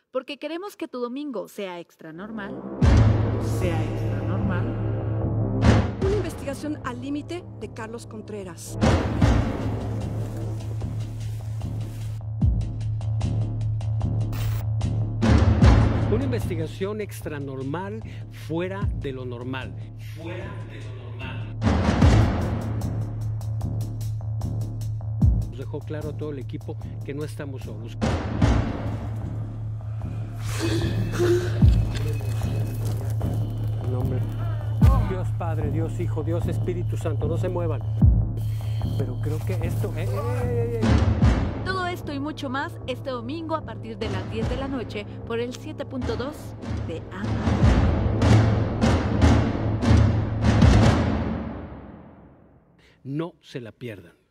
Porque queremos que tu domingo sea extra normal. Sea extra normal. Una investigación al límite de Carlos Contreras. Una investigación extranormal, fuera de lo normal. Fuera de lo normal. Nos dejó claro a todo el equipo que no estamos solos. Nombre. Dios Padre, Dios Hijo, Dios Espíritu Santo, no se muevan. Pero creo que esto... Todo esto y mucho más este domingo a partir de las 10 de la noche por el 7.2 de AMA. No se la pierdan.